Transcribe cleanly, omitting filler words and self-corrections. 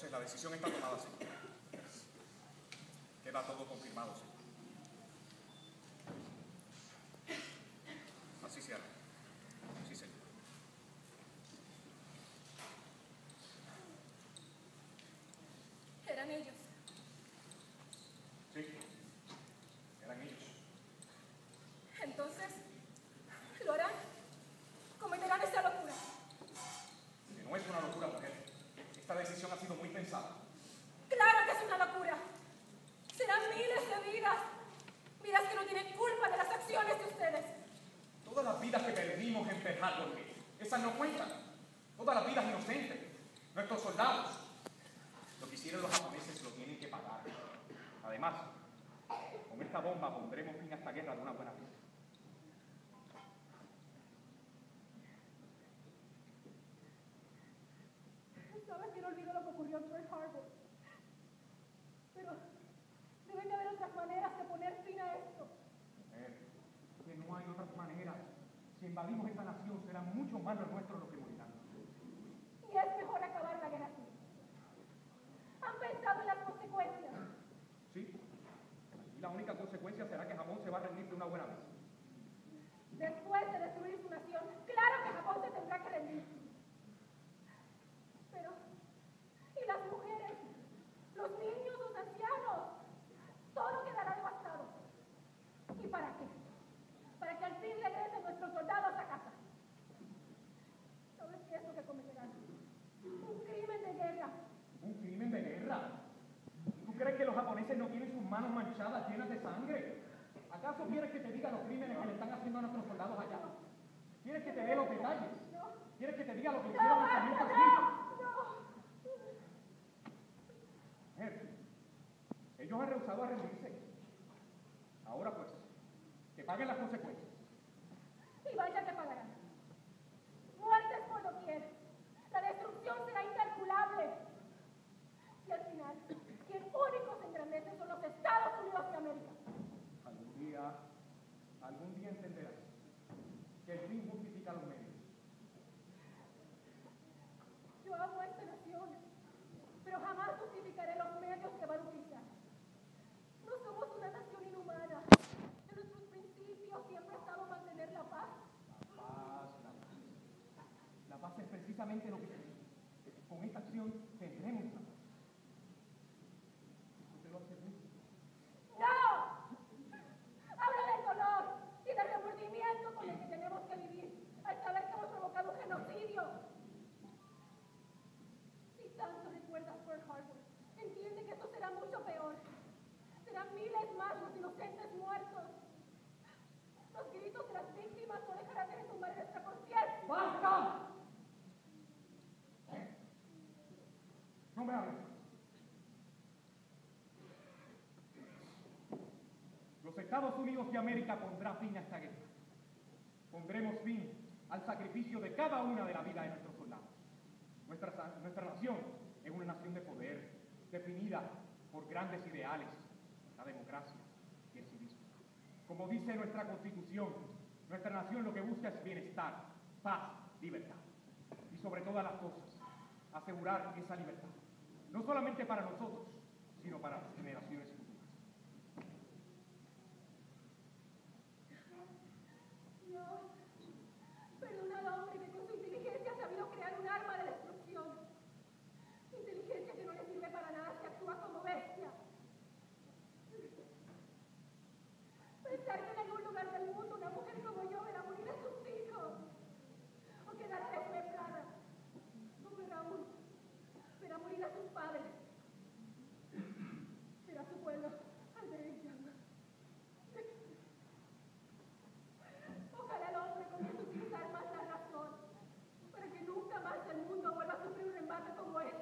Entonces la decisión está tomada, señor. Queda todo confirmado, señor. Así se hará. Sí, señor. Eran ellos. Sí, eran ellos. Entonces, ¿lo harán? ¿Cometerán esa locura? Que no es una locura, mujer. Esta decisión ha sido muy pensada. ¡Claro que es una locura! Serán miles de vidas. Vidas que no tienen culpa de las acciones de ustedes. Todas las vidas que perdimos en Pearl Harbor, esas no cuentan. Todas las vidas inocentes. Nuestros soldados. Lo que hicieron los japoneses lo tienen que pagar. Además, con esta bomba pondremos fin a esta guerra de una buena vez. Sabes que no olvido lo que ocurrió en Pearl Harbor. Pero deben de haber otras maneras de poner fin a esto. Que no hay otras maneras. Si invadimos esta nación, serán mucho más los nuestros los que morirán. Y es mejor acabar la guerra así. ¿Han pensado en las consecuencias? Sí. Y la única consecuencia será que Japón se va a rendir de una buena vez. Después de destruir su nación, claro que Japón se tendrá que rendir. Pero, ¿y las mujeres? Los niños, los ancianos. Todo quedará devastado. ¿Y para qué? Para que al fin regresen nuestros soldados a casa. ¿Sabes qué es lo que cometerán? Un crimen de guerra. ¿Un crimen de guerra? ¿Tú crees que los japoneses no tienen sus manos manchadas, llenas de sangre? ¿Acaso quieres que te diga los crímenes que le están haciendo a nuestros soldados allá? ¿Quieres que te dé los detalles? ¿Quieres que te diga lo que hicieron los tenientes Smith? Ellos han rehusado a rendirse. Ahora pues, que paguen las consecuencias. Y vaya que pagarán. Muertes por doquier. La destrucción será incalculable. Y al final, quien únicos se engrandecen son los Estados Unidos de América. Algún día entenderás que el fin justifica los medios. Yo amo a esta nación, pero jamás justificaré los medios que van a utilizar. No somos una nación inhumana. En nuestros principios siempre ha estado mantener la paz. La paz es precisamente lo que queremos. Con esta acción tendremos la paz. ¿Usted lo hace bien? ¡No! Habla del dolor y del remordimiento con el que tenemos que vivir al saber que hemos provocado un genocidio. Si tanto recuerdas Pearl Harbor, entiende que esto será mucho peor. Serán miles más los inocentes muertos. Los gritos de las víctimas no dejarán de retumbar en nuestra conciencia. ¡Basta! No me hables. Los Estados Unidos de América pondrá fin a esta guerra. Pondremos fin al sacrificio de cada una de la vida de nuestros soldados. Nuestra nación es una nación de poder, definida por grandes ideales, la democracia y el civismo. Como dice nuestra Constitución, nuestra nación lo que busca es bienestar, paz, libertad. Y sobre todas las cosas, asegurar esa libertad. No solamente para nosotros, sino para las generaciones futuras. Dios, perdona al hombre que con su inteligencia ha sabido crear un arma de destrucción. Inteligencia que no le sirve para nada si actúa como bestia. Pensar que en algún lugar del mundo una mujer como yo verá morir a sus hijos. O quedará desmembrada. O verá morir a sus padres. Verá su pueblo al ver en llamas. Ojalá el hombre comience a utilizar más la razón para que nunca más el mundo vuelva a sufrir un embate como este.